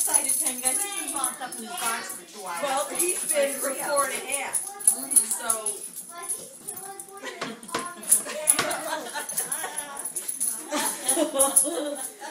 excited time, guys. He's been locked up in his box for 2 hours. Well, he's been for 4.5. So.